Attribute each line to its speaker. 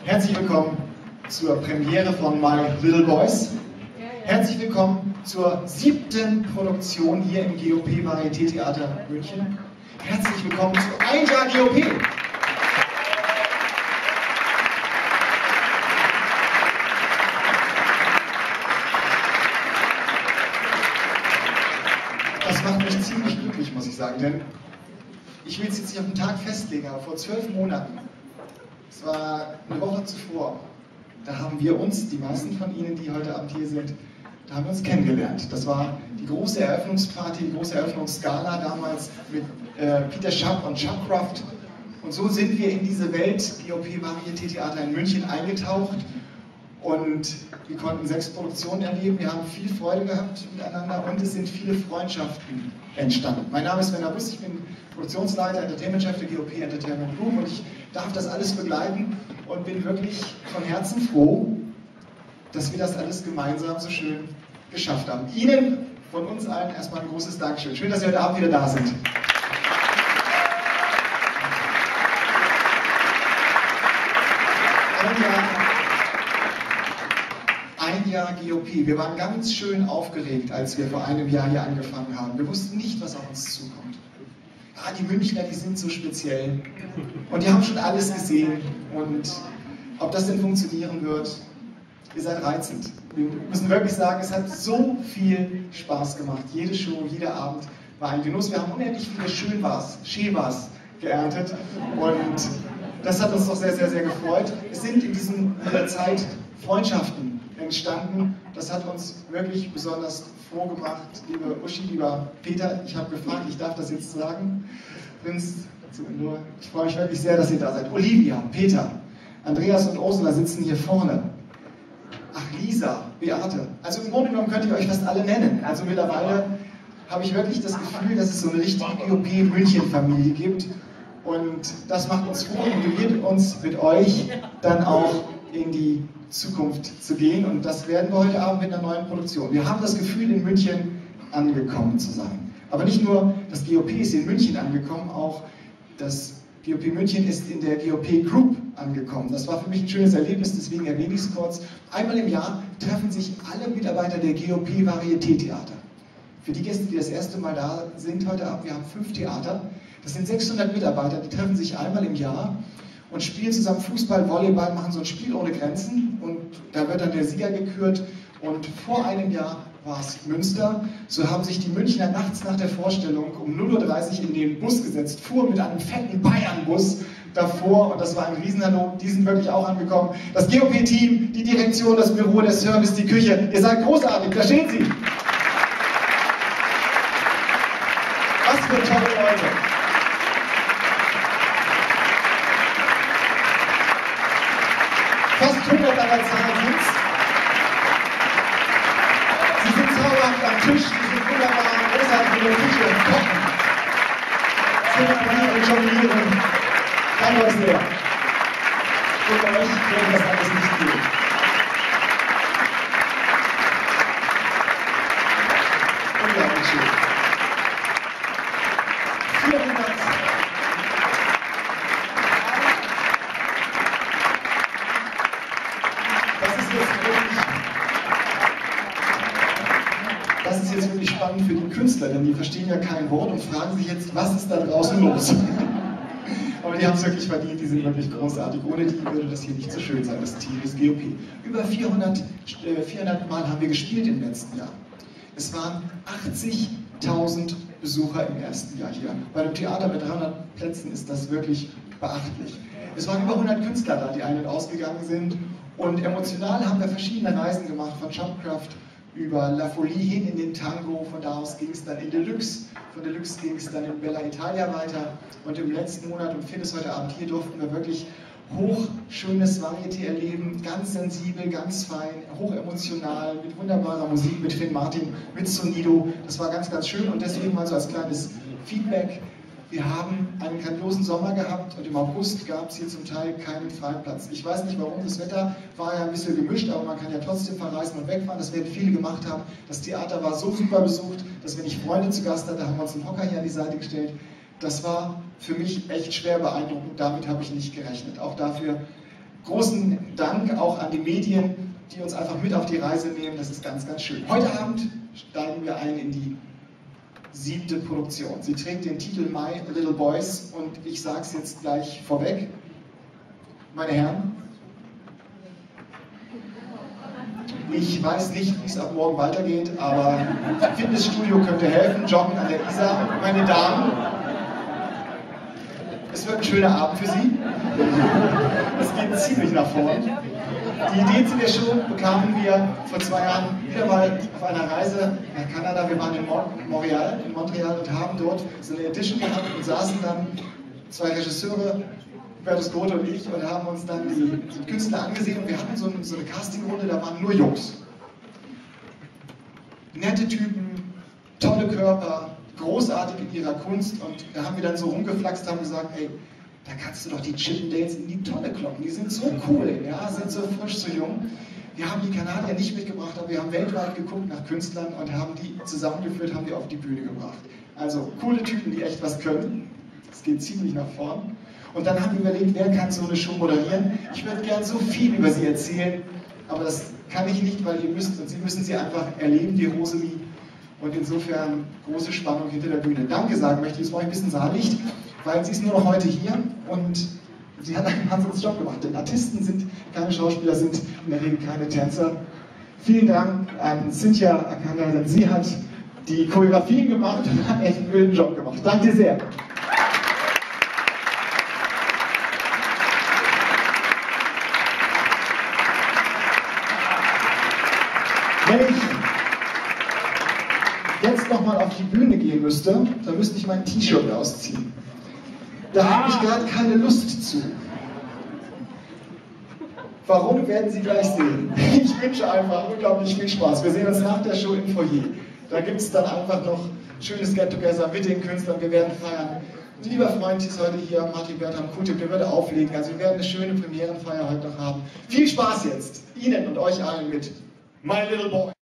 Speaker 1: Herzlich willkommen zur Premiere von My Little Boys. Herzlich willkommen zur 7. Produktion hier im GOP Varieté Theater München. Herzlich willkommen zu Ein Jahr GOP. Das macht mich ziemlich glücklich, muss ich sagen, denn ich will es jetzt nicht auf den Tag festlegen, aber vor 12 Monaten, es war eine Woche zuvor, da haben wir uns, die meisten von Ihnen, die heute Abend hier sind, da haben wir uns kennengelernt. Das war die große Eröffnungsparty, die große Eröffnungsgala damals mit Peter Schapp und Schappcraft. Und so sind wir in diese Welt GOP Varieté Theater in München eingetaucht und wir konnten 6 Produktionen erleben. Wir haben viel Freude gehabt miteinander und es sind viele Freundschaften entstanden. Mein Name ist Sven Bus, ich bin Produktionsleiter, Entertainment-Chef der GOP Entertainment Group und ich darf das alles begleiten und bin wirklich von Herzen froh, dass wir das alles gemeinsam so schön geschafft haben. Ihnen von uns allen erstmal ein großes Dankeschön. Schön, dass Sie heute Abend wieder da sind. Ein Jahr GOP. Wir waren ganz schön aufgeregt, als wir vor einem Jahr hier angefangen haben. Wir wussten nicht, was auf uns zukommt. Ah, die Münchner, die sind so speziell. Und die haben schon alles gesehen. Und ob das denn funktionieren wird, ihr seid reizend. Wir müssen wirklich sagen, es hat so viel Spaß gemacht. Jede Show, jeder Abend war ein Genuss. Wir haben unendlich viele Schäbers geerntet. Und das hat uns doch sehr, sehr, sehr gefreut. Es sind in dieser Zeit Freundschaften entstanden. Das hat uns wirklich besonders froh gemacht. Liebe Uschi, lieber Peter, ich habe gefragt, ich darf das jetzt sagen. Prinz, ich freue mich wirklich sehr, dass ihr da seid. Olivia, Peter, Andreas und Ursula sitzen hier vorne. Ach, Lisa, Beate. Also im Grunde genommen könnt ihr euch fast alle nennen. Also mittlerweile habe ich wirklich das Gefühl, dass es so eine richtige GOP-München-Familie gibt. Und das macht uns froh und motiviert uns mit euch dann auch in die Zukunft zu gehen. Und das werden wir heute Abend mit einer neuen Produktion. Wir haben das Gefühl, in München angekommen zu sein. Aber nicht nur das GOP ist in München angekommen, auch das GOP München ist in der GOP Group angekommen. Das war für mich ein schönes Erlebnis, deswegen erwähne ich es kurz. Einmal im Jahr treffen sich alle Mitarbeiter der GOP Varieté Theater. Für die Gäste, die das erste Mal da sind heute Abend, wir haben 5 Theater. Das sind 600 Mitarbeiter, die treffen sich einmal im Jahr und spielen zusammen Fußball, Volleyball, machen so ein Spiel ohne Grenzen und da wird dann der Sieger gekürt. Und vor einem Jahr war es Münster. So haben sich die Münchner nachts nach der Vorstellung um 0:30 Uhr in den Bus gesetzt, fuhren mit einem fetten Bayern-Bus davor und das war ein Riesenhallo. Die sind wirklich auch angekommen. Das GOP-Team, die Direktion, das Büro, der Service, die Küche. Ihr seid großartig, da stehen Sie. Was für tolle Leute. Fast 100 an der Zahl sind's. Sie sind zauberhaft am Tisch, sie sind wunderbar, großartig in der Küche, kochen. Zelebrieren, jonglieren, kann was mehr. Für euch wäre das alles nicht gut. Unglaublich schön. 400. Das ist jetzt wirklich spannend für die Künstler, denn die verstehen ja kein Wort und fragen sich jetzt, was ist da draußen los? Aber die haben es wirklich verdient, die sind wirklich großartig. Ohne die würde das hier nicht so schön sein, das Team des GOP. Über 400 Mal haben wir gespielt im letzten Jahr. Es waren 80.000 Besucher im ersten Jahr hier. Bei einem Theater mit 300 Plätzen ist das wirklich beachtlich. Es waren über 100 Künstler da, die ein- und ausgegangen sind. Und emotional haben wir verschiedene Reisen gemacht, von Schappcraft über La Folie hin in den Tango, von da aus ging es dann in Deluxe, von Deluxe ging es dann in Bella Italia weiter und im letzten Monat, und Finn ist heute Abend hier, durften wir wirklich hochschönes Varieté erleben, ganz sensibel, ganz fein, hochemotional, mit wunderbarer Musik, mit Finn Martin, mit Sonido, das war ganz, ganz schön und deswegen mal so als kleines Feedback. Wir haben einen grandiosen Sommer gehabt und im August gab es hier zum Teil keinen freien Platz. Ich weiß nicht warum, das Wetter war ja ein bisschen gemischt, aber man kann ja trotzdem verreisen und wegfahren, das werden viele gemacht haben. Das Theater war so super besucht, dass wenn ich Freunde zu Gast hatte, haben wir uns einen Hocker hier an die Seite gestellt. Das war für mich echt schwer beeindruckend, damit habe ich nicht gerechnet. Auch dafür großen Dank auch an die Medien, die uns einfach mit auf die Reise nehmen. Das ist ganz, ganz schön. Heute Abend steigen wir ein in die 7. Produktion. Sie trägt den Titel My Little Boys und ich sage es jetzt gleich vorweg. Meine Herren, ich weiß nicht, wie es ab morgen weitergeht, aber Fitnessstudio könnte helfen, Joggen an der Isar. Meine Damen, es wird ein schöner Abend für Sie. Es geht ziemlich nach vorn. Die Idee zu der Show bekamen wir vor 2 Jahren wieder mal auf einer Reise nach Kanada. Wir waren in Montreal und haben dort so eine Edition gehabt und saßen dann 2 Regisseure, Hubertus Grote und ich, und haben uns dann die Künstler angesehen und wir hatten so eine Castingrunde, da waren nur Jungs. Nette Typen, tolle Körper, großartig in ihrer Kunst und da haben wir dann so rumgeflaxt und haben gesagt, ey, da kannst du doch die Chippendales in die Tonne kloppen, die sind so cool, ja, sind so frisch, so jung. Wir haben die Kanadier nicht mitgebracht, aber wir haben weltweit geguckt nach Künstlern und haben die zusammengeführt, haben die auf die Bühne gebracht. Also coole Typen, die echt was können. Es geht ziemlich nach vorn. Und dann haben wir überlegt, wer kann so eine Show moderieren. Ich würde gern so viel über sie erzählen, aber das kann ich nicht, weil ihr müsst, und Sie müssen sie einfach erleben, die Rosalie. Und insofern große Spannung hinter der Bühne. Danke sagen möchte ich, es war ein bisschen Saallicht, weil sie ist nur noch heute hier und sie hat einen Wahnsinnsjob gemacht. Denn Artisten sind keine Schauspieler, sind in der Regel keine Tänzer. Vielen Dank an Cynthia Akanda, denn sie hat die Choreografien gemacht und hat echt einen wilden Job gemacht. Danke dir sehr. Wenn ich jetzt nochmal auf die Bühne gehen müsste, dann müsste ich mein T-Shirt ausziehen. Da habe ich gerade keine Lust zu. Warum, werden Sie gleich sehen. Ich wünsche einfach unglaublich viel Spaß. Wir sehen uns nach der Show im Foyer. Da gibt es dann einfach noch ein schönes Get-Together mit den Künstlern. Wir werden feiern. Ein lieber Freund ist heute hier, Martin Bertram Kutip, der wird auflegen. Also wir werden eine schöne Premierenfeier heute noch haben. Viel Spaß jetzt, Ihnen und euch allen mit My Little Boy.